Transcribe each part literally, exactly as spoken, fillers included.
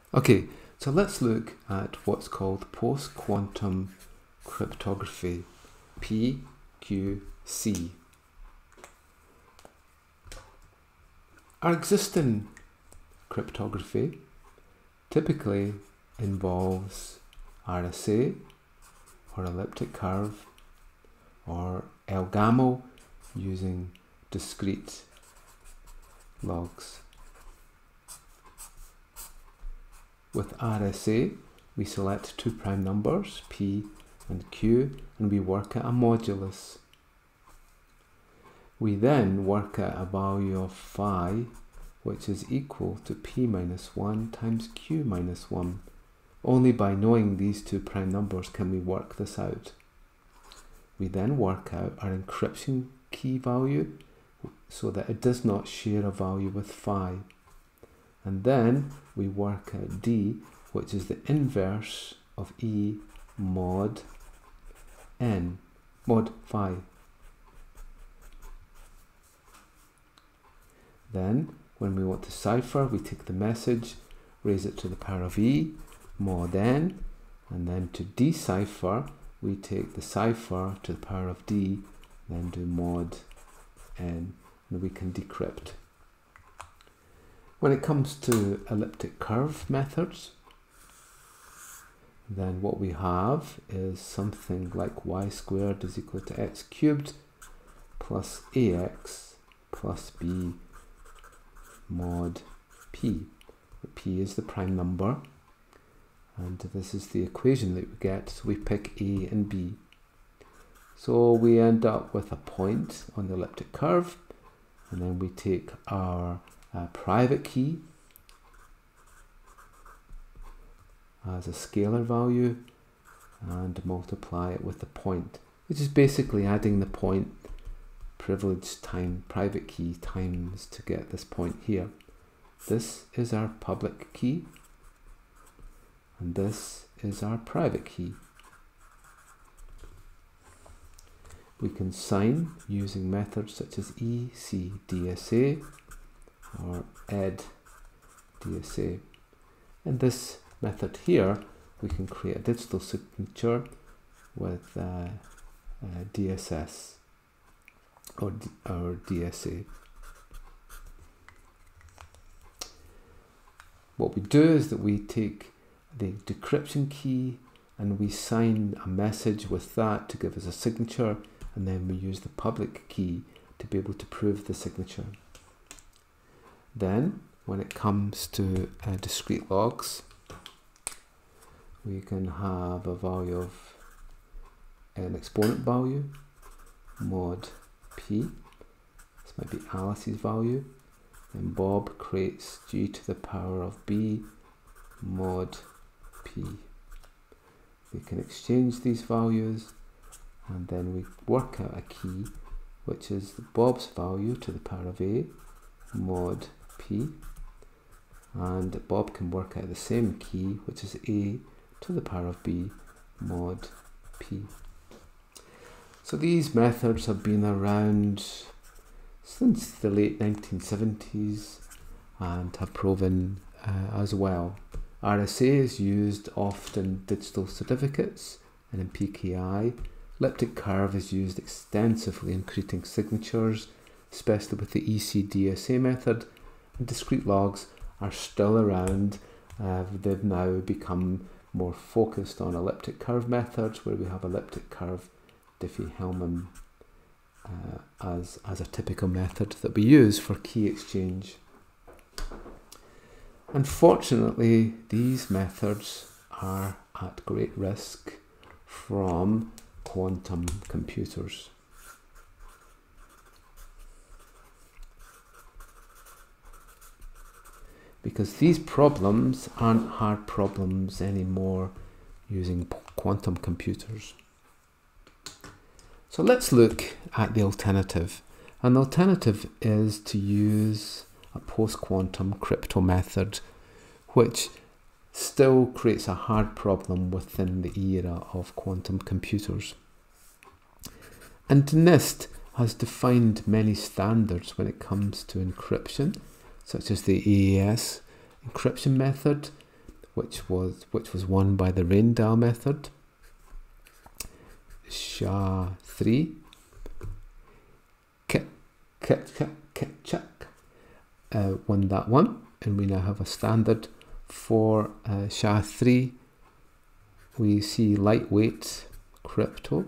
Okay, so let's look at what's called post-quantum cryptography, P Q C. Our existing cryptography typically involves R S A or elliptic curve or L-gamma using discrete logs. With R S A, we select two prime numbers, P and Q, and we work at a modulus. We then work at a value of phi, which is equal to P minus one times Q minus one. Only by knowing these two prime numbers can we work this out. We then work out our encryption key value so that it does not share a value with phi. And then we work out D, which is the inverse of E mod N, mod phi. Then, when we want to cipher, we take the message, raise it to the power of E, mod N, and then to decipher, we take the cipher to the power of D, then do mod N, and we can decrypt. When it comes to elliptic curve methods, then what we have is something like y squared is equal to x cubed plus ax plus b mod p. P is the prime number, and this is the equation that we get, so we pick A and B. So we end up with a point on the elliptic curve, and then we take our uh, private key as a scalar value and multiply it with the point, which is basically adding the point privilege time private key times to get this point here. This is our public key, and this is our private key. We can sign using methods such as E C D S A or E D D S A. In this method here, we can create a digital signature with uh, uh, D S S or, D or D S A. What we do is that we take the decryption key and we sign a message with that to give us a signature, and then we use the public key to be able to prove the signature. Then, when it comes to uh, discrete logs, we can have a value of an exponent value, mod p. This might be Alice's value. Then Bob creates g to the power of b, mod p. We can exchange these values, and then we work out a key, which is Bob's value to the power of a, mod p. And Bob can work out the same key, which is a to the power of b, mod p. So these methods have been around since the late nineteen seventies and have proven uh, as well. R S A is used often in digital certificates and in P K I. Elliptic curve is used extensively in creating signatures, especially with the E C D S A method. And discrete logs are still around. Uh, they've now become more focused on elliptic curve methods, where we have elliptic curve Diffie-Hellman uh, as, as a typical method that we use for key exchange. Unfortunately, these methods are at great risk from quantum computers. Because these problems aren't hard problems anymore using quantum computers. So let's look at the alternative. An alternative is to use a post-quantum crypto method, which still creates a hard problem within the era of quantum computers. And NIST has defined many standards when it comes to encryption, such as the A E S encryption method, which was which was won by the Rainbow method. S H A three, Kit, Kit, Kit, Kit, Chuck, uh, won that one, and we now have a standard for uh, S H A three. We see lightweight crypto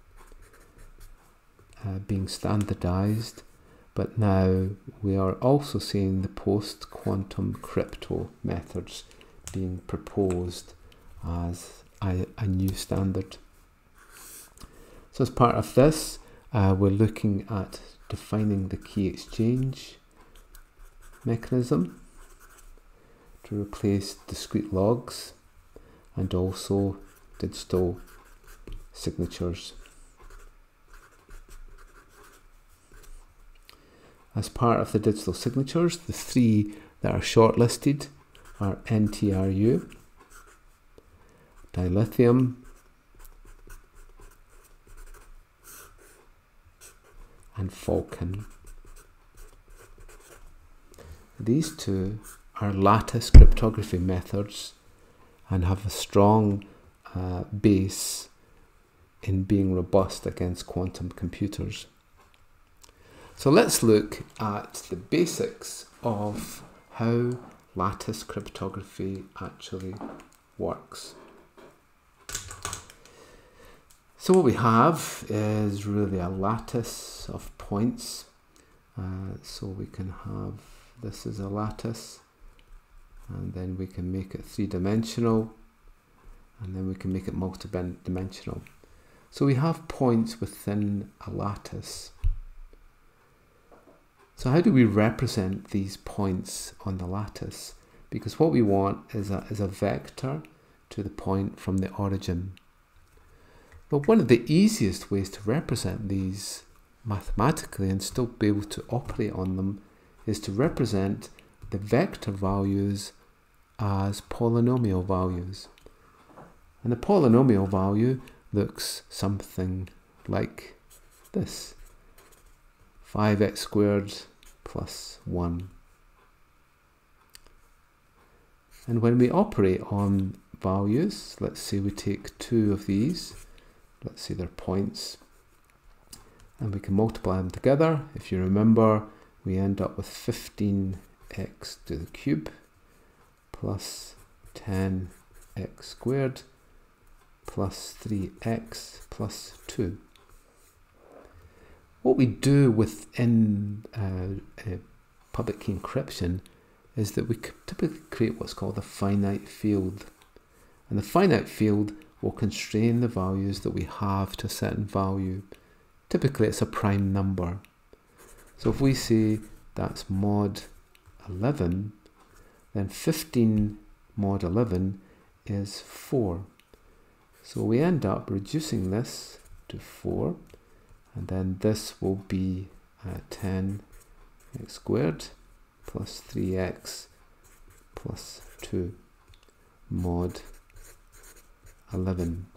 uh, being standardized, but now we are also seeing the post-quantum crypto methods being proposed as a, a new standard. So as part of this, uh, we're looking at defining the key exchange mechanism to replace discrete logs and also digital signatures. As part of the digital signatures, the three that are shortlisted are N T R U, dilithium, and FALCON. These two are lattice cryptography methods and have a strong uh, base in being robust against quantum computers. So let's look at the basics of how lattice cryptography actually works. So what we have is really a lattice of points. Uh, so we can have, this is a lattice, and then we can make it three-dimensional, and then we can make it multi-dimensional. So we have points within a lattice. So how do we represent these points on the lattice? Because what we want is a, is a vector to the point from the origin. But one of the easiest ways to represent these mathematically and still be able to operate on them is to represent the vector values as polynomial values. And the polynomial value looks something like this: five x squared plus one. And when we operate on values, let's say we take two of these, let's say they're points, and we can multiply them together. If you remember, we end up with fifteen x to the cube plus ten x squared plus three x plus two. What we do within uh, uh, public key encryption is that we typically create what's called a finite field. And the finite field will constrain the values that we have to a certain value. Typically it's a prime number. So if we say that's mod eleven, then fifteen mod eleven is four. So we end up reducing this to four, and then this will be uh, ten x squared plus three x plus two mod eleven.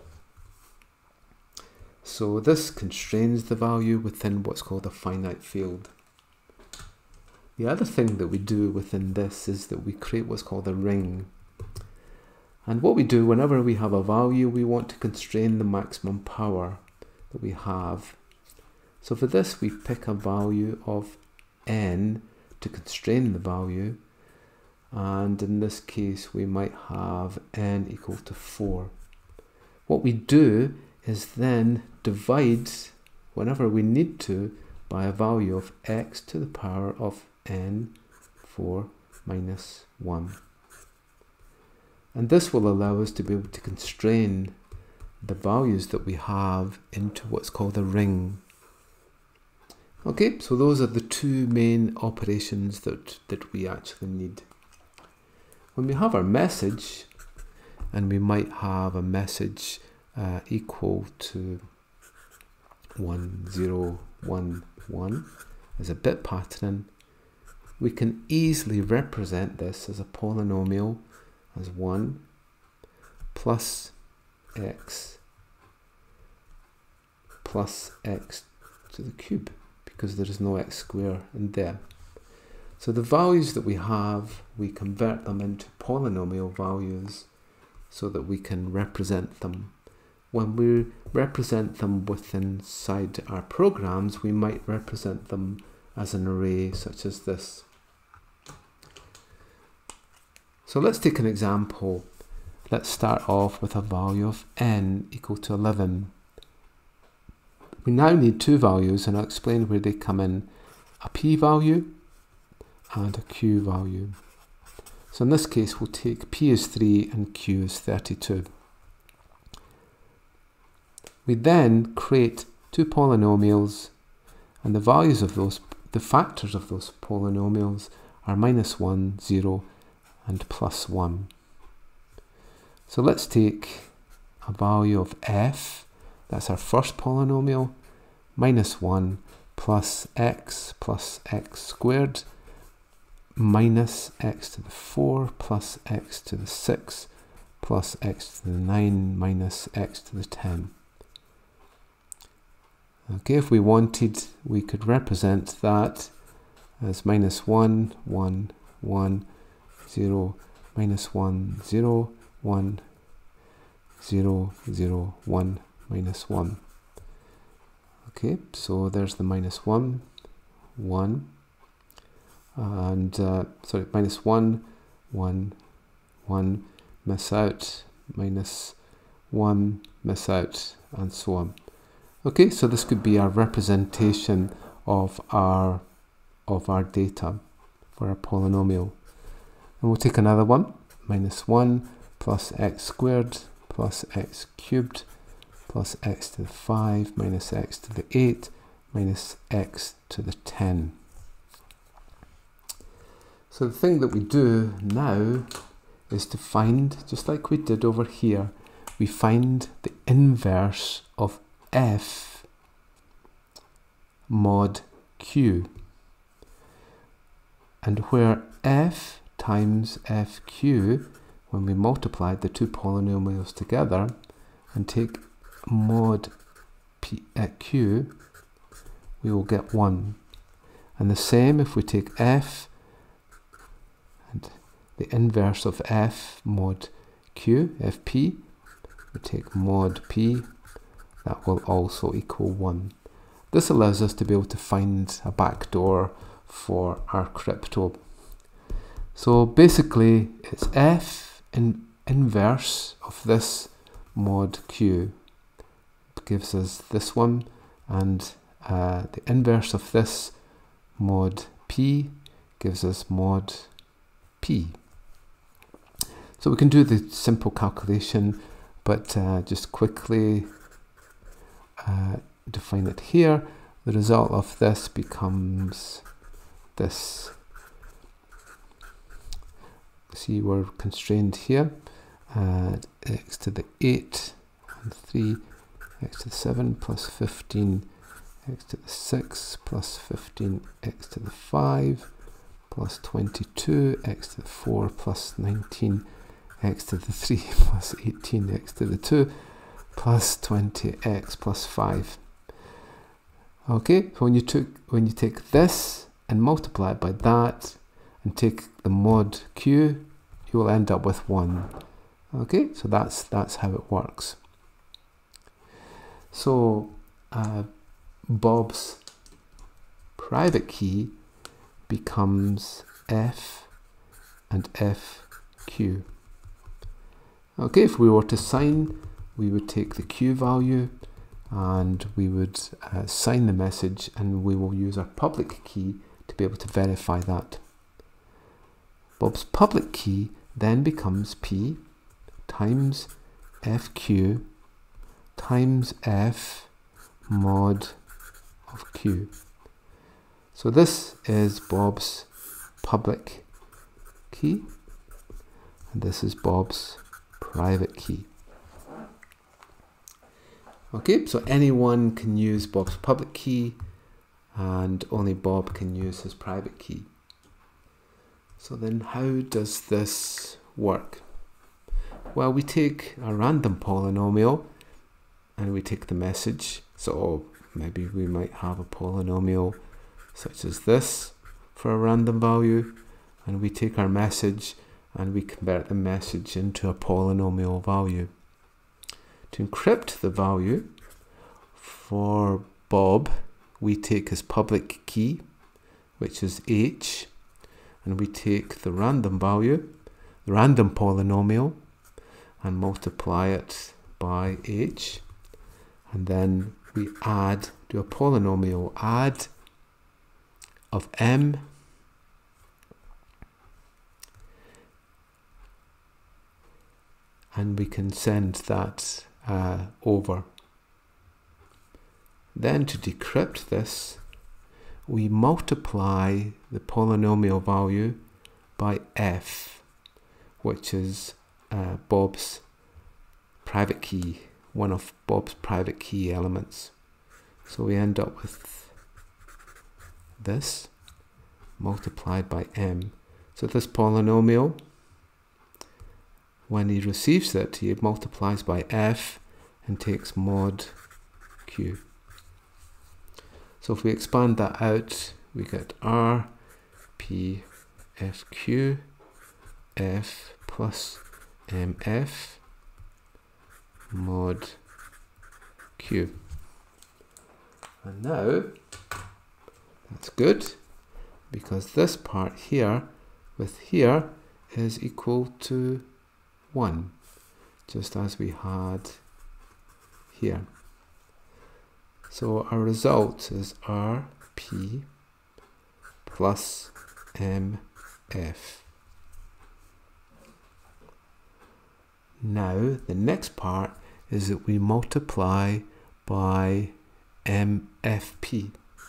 So this constrains the value within what's called a finite field. The other thing that we do within this is that we create what's called a ring. And what we do whenever we have a value, we want to constrain the maximum power that we have. So for this, we pick a value of n to constrain the value. And in this case, we might have n equal to four. What we do is then divide, whenever we need to, by a value of x to the power of n, four minus one. And this will allow us to be able to constrain the values that we have into what's called a ring. Okay, so those are the two main operations that, that we actually need. When we have our message, and we might have a message uh, equal to one zero one one as a bit pattern, we can easily represent this as a polynomial as one plus x plus x to the cube, because there is no x square in there. So the values that we have, we convert them into polynomial values so that we can represent them. When we represent them within inside our programs, we might represent them as an array such as this. So let's take an example. Let's start off with a value of n equal to eleven. We now need two values, and I'll explain where they come in, a p value and a q value. So in this case, we'll take p is three and q is thirty-two. We then create two polynomials, and the values of those, the factors of those polynomials are minus one, zero, and plus one. So let's take a value of f, that's our first polynomial, minus one plus x plus x squared minus x to the four plus x to the six plus x to the nine minus x to the ten. Okay, if we wanted, we could represent that as minus one, one, one, zero, minus one, zero, one, zero, zero, one, minus one. Okay, so there's the minus one, one, and uh, sorry, minus one, one, one, miss out, minus one, miss out, and so on. Okay, so this could be our representation of our of our data for our polynomial. And we'll take another one, minus one plus x squared plus x cubed plus x to the five minus x to the eight minus x to the ten. So the thing that we do now is to find, just like we did over here, we find the inverse of f mod q. And where f times fq, when we multiplied the two polynomials together and take mod p, uh, q, we will get one. And the same if we take f and the inverse of f mod q, fp, we take mod p, that will also equal one. This allows us to be able to find a backdoor for our crypto. So basically it's f in inverse of this mod q gives us this one, and uh, the inverse of this mod p gives us mod p. So we can do the simple calculation, but uh, just quickly uh, define it here. The result of this becomes this. See, we're constrained here at x to the eight and three, x to the seven plus fifteen, x to the six plus fifteen, x to the five plus twenty-two, x to the four plus nineteen, x to the three plus eighteen, x to the two plus twenty, x plus five. Okay, so when you took when you take this and multiply it by that and take the mod q, you will end up with one. Okay, so that's that's how it works. So uh, Bob's private key becomes f and fq. Okay, if we were to sign, we would take the q value and we would uh, sign the message, and we will use our public key to be able to verify that. Bob's public key then becomes p times fq times f mod of q. So this is Bob's public key, and this is Bob's private key. Okay, so anyone can use Bob's public key, and only Bob can use his private key. So then how does this work? Well, we take a random polynomial and we take the message. So maybe we might have a polynomial such as this, for a random value, and we take our message and we convert the message into a polynomial value. To encrypt the value, for Bob, we take his public key, which is H, and we take the random value, the random polynomial, and multiply it by H, and then we add, do a polynomial add of M and we can send that uh, over. Then to decrypt this, we multiply the polynomial value by F, which is uh, Bob's private key, one of Bob's private key elements. So we end up with this multiplied by M. So this polynomial, when he receives it, he multiplies by F and takes mod Q. So if we expand that out, we get R, P, F, Q, F plus M F mod Q. And now, that's good, because this part here with here is equal to one, just as we had here. So our result is R P plus M F. Now the next part is that we multiply by M F P.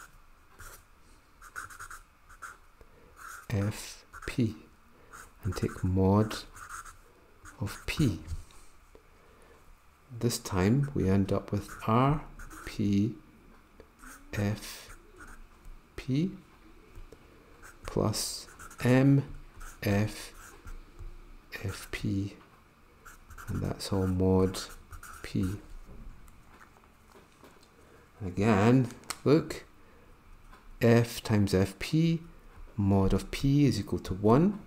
F P and take mod of P. This time we end up with R P F P plus M F F P, and that's all mod P. Again, look, F times F P, mod of P is equal to one,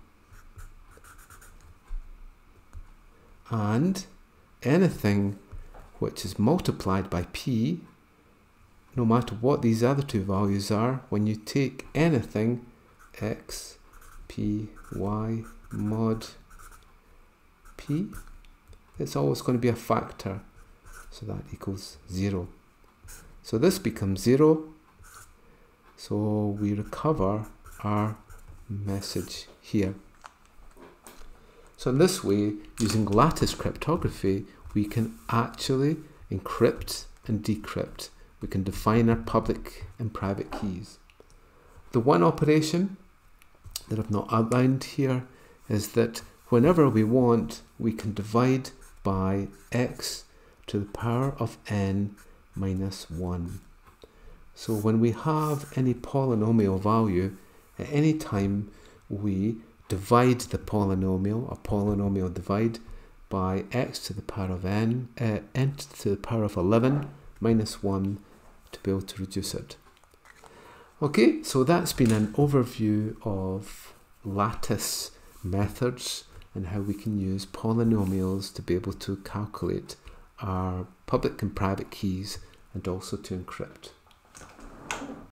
and anything which is multiplied by P, no matter what these other two values are, when you take anything, X, P, Y, mod P, it's always going to be a factor, so that equals zero. So this becomes zero, so we recover our message here. So in this way, using lattice cryptography, we can actually encrypt and decrypt. We can define our public and private keys. The one operation that I've not outlined here is that whenever we want, we can divide by x to the power of n minus one. So when we have any polynomial value, at any time we divide the polynomial, a polynomial divide, by x to the power of n, uh, n to the power of eleven minus one to be able to reduce it. Okay, so that's been an overview of lattice methods and how we can use polynomials to be able to calculate our public and private keys and also to encrypt.